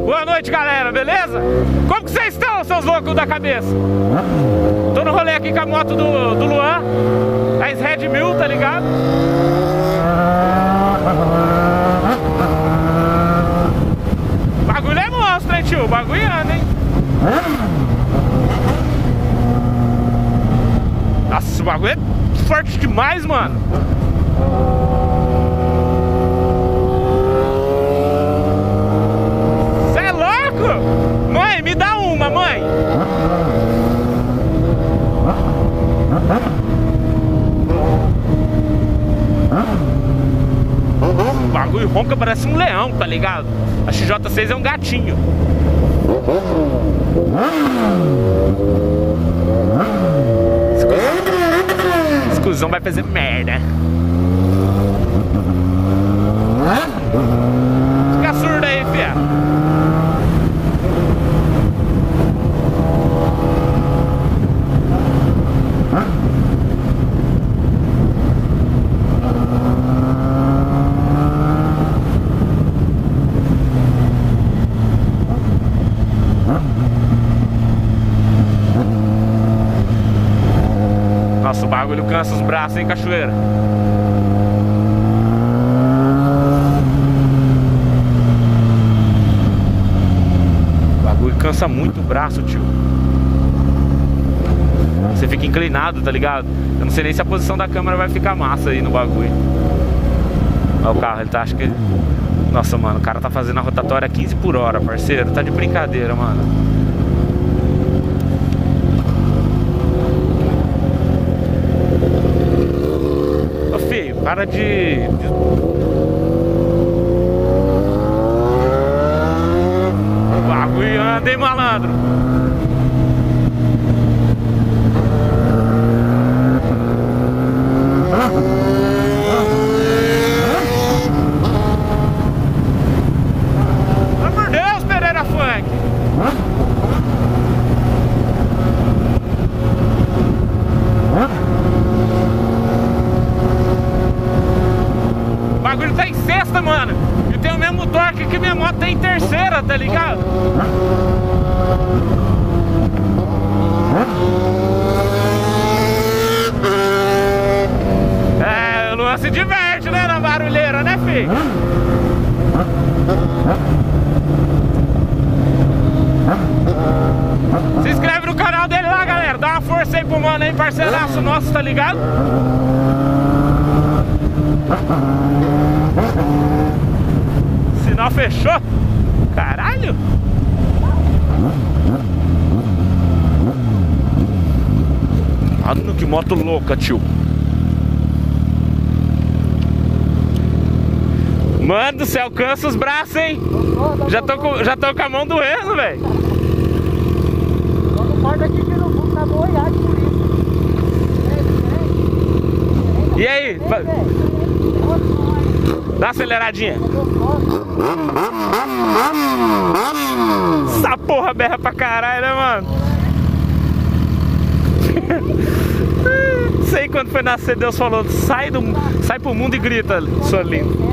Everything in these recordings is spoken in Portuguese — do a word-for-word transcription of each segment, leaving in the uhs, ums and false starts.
Boa noite, galera, beleza? Como que vocês estão, seus loucos da cabeça? Tô no rolê aqui com a moto do, do Luan, a Red mil, tá ligado? O bagulho é monstro, hein, tio? O bagulho anda, hein? Nossa, o bagulho é forte demais, mano. Cê é louco? Mãe, me dá uma, mãe. O bagulho ronca, parece um leão, tá ligado? A X J seis é um gatinho. Esse cuzão vai fazer merda. Fica surdo aí, fia. Nossa, o bagulho cansa os braços, hein, cachoeira? O bagulho cansa muito o braço, tio. Você fica inclinado, tá ligado? Eu não sei nem se a posição da câmera vai ficar massa aí no bagulho. Olha o carro, ele tá, acho que... Nossa, mano, o cara tá fazendo a rotatória a quinze por hora, parceiro. Tá de brincadeira, mano. Para de... O bagulho anda, hein, malandro? Pelo amor de Deus, Pereira Funk! O bagulho tá em sexta, mano. E tem o mesmo torque que minha moto tem em terceira, tá ligado? É, o Luan se diverte, né, na barulheira, né, filho? Se inscreve no canal dele lá, galera. Dá uma força aí pro mano aí, parceiraço nosso, tá ligado? Sinal fechou. Caralho. Olha que moto louca, tio. Mano do céu, cansa os braços, hein? Já tô com, já tô com a mão doendo, velho. E aí? Dá uma aceleradinha. Essa porra berra pra caralho, né, mano? Sei quando foi nascer, Deus falou: sai, do, sai pro mundo e grita, sua linda.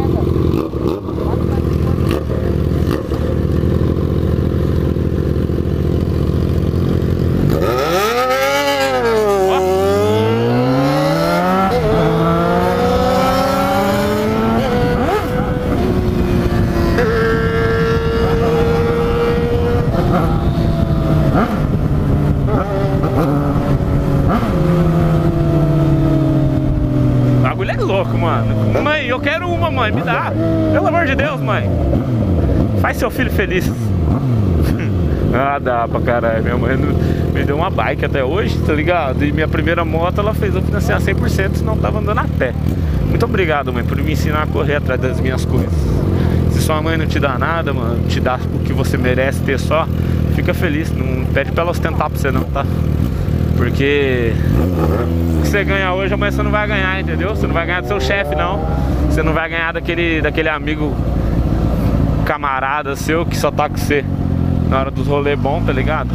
Louco, mano. Mãe, eu quero uma, mãe, me dá. Pelo amor de Deus, mãe. Faz seu filho feliz. Ah, dá pra caralho. Minha mãe me deu uma bike até hoje, tá ligado? E minha primeira moto ela fez eu financiar cem por cento, senão tava andando a pé. Muito obrigado, mãe, por me ensinar a correr atrás das minhas coisas. Se sua mãe não te dá nada, mano, te dá o que você merece ter só, fica feliz. Não pede pra ela ostentar pra você não, tá? Porque o que você ganha hoje, amanhã você não vai ganhar, entendeu? Você não vai ganhar do seu chefe, não. Você não vai ganhar daquele, daquele amigo camarada seu que só tá com você na hora dos rolês bons, tá ligado?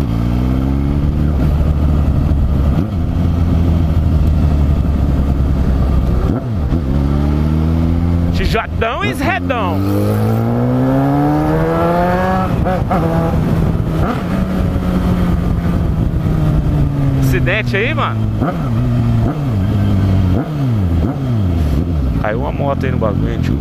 Tijotão e redão. acidente aí, mano. Caiu uma moto aí no bagulho, tio.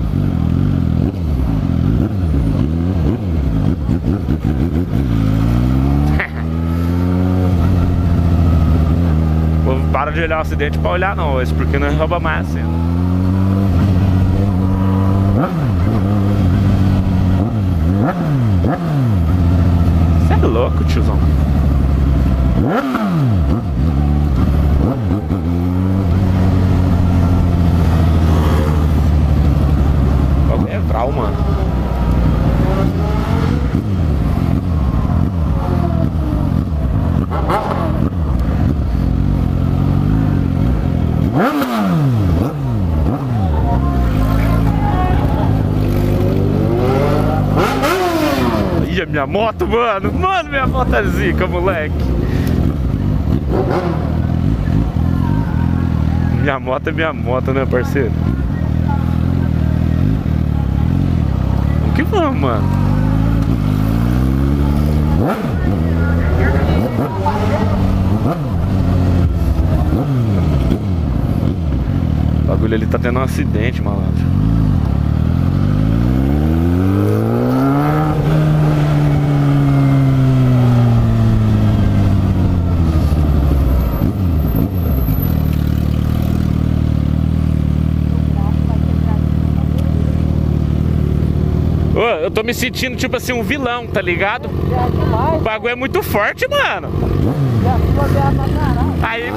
Para de olhar o acidente pra olhar não, isso porque não rouba mais assim. Você é louco, tiozão. É vral, mano. Ih, minha moto, mano. Mano, minha moto é zica, moleque. Minha moto é minha moto, né, parceiro? O que vamos, mano? O bagulho ali tá tendo um acidente, malandro. Eu tô me sentindo tipo assim um vilão, tá ligado? O bagulho é muito forte, mano. Aí...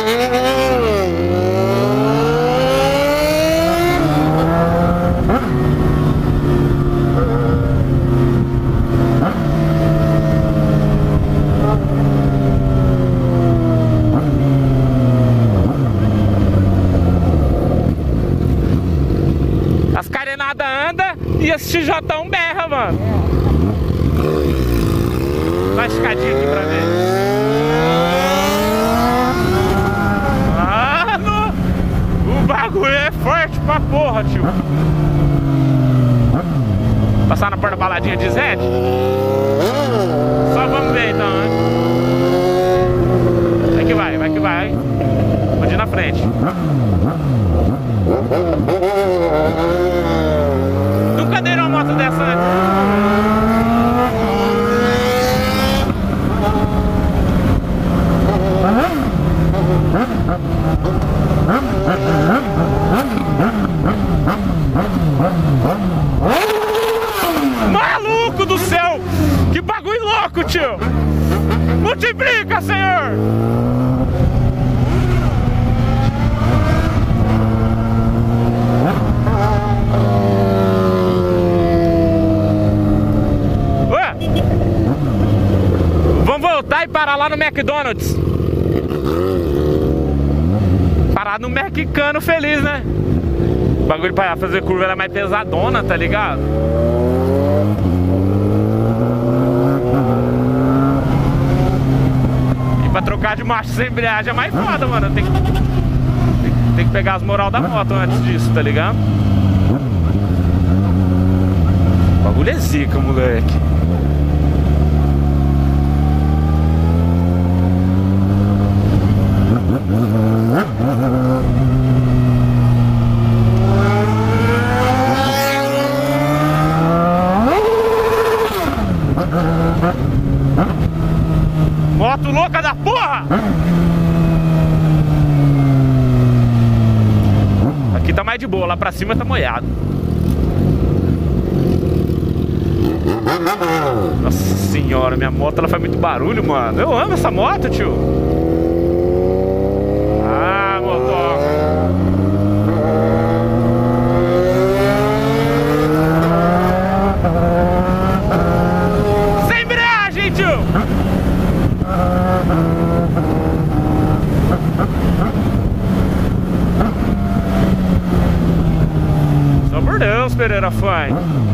As carenadas andam e esse X J berra, mano. Dá uma escadinha aqui pra ver. Mano, o bagulho é forte pra porra, tio. Passar na porta da baladinha de Zed? Só vamos ver então, né? Vai que vai, vai que vai. Pode ir na frente. Nunca deram uma moto dessa, né? Maluco do céu! Que bagulho louco, tio! Multiplica, senhor! Ué! Vamos voltar e parar lá no McDonald's. Parar no Mexicano feliz, né? O bagulho pra fazer curva era mais pesadona, tá ligado? E pra trocar de marcha sem embreagem é mais foda, mano. Tem que, tem, tem que pegar as moral da moto antes disso, tá ligado? O bagulho é zica, moleque. Moto louca da porra! Aqui tá mais de boa, lá pra cima tá molhado. Nossa senhora, minha moto ela faz muito barulho, mano. Eu amo essa moto, tio. Ah, motoca. Sem embreagem, tio. Só por Deus, Pereira Fã.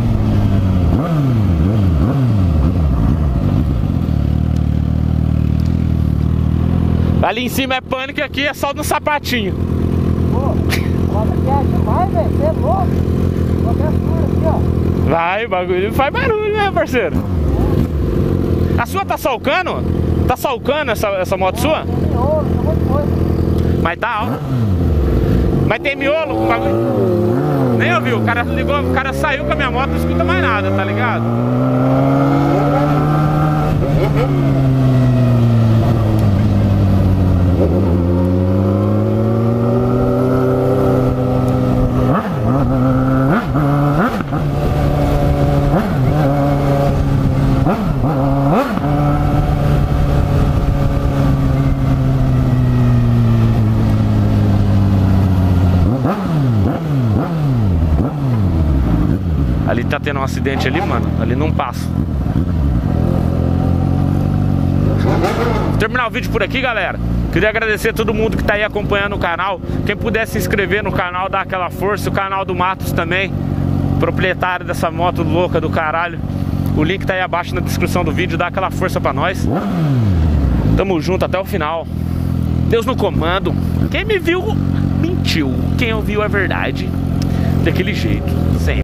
Ali em cima é pânico, aqui é só no sapatinho. Pô, vai, velho, você é louco. Aqui, ó. Vai, o bagulho faz barulho, né, parceiro? A sua tá salcando? Tá salcando essa, essa moto sua? miolo, tem um monte de coisa. Mas tá alto. Mas tem miolo com bagulho. Nem ouviu, o cara ligou, o cara saiu com a minha moto, não escuta mais nada, tá ligado? Ali tá tendo um acidente ali, mano. Ali não passa. Vou terminar o vídeo por aqui, galera. Queria agradecer a todo mundo que tá aí acompanhando o canal. Quem puder se inscrever no canal, dar aquela força. O canal do Matos também, proprietário dessa moto louca do caralho. O link tá aí abaixo na descrição do vídeo. Dá aquela força pra nós. Tamo junto até o final. Deus no comando. Quem me viu, mentiu. Quem ouviu é verdade. Daquele jeito, sempre.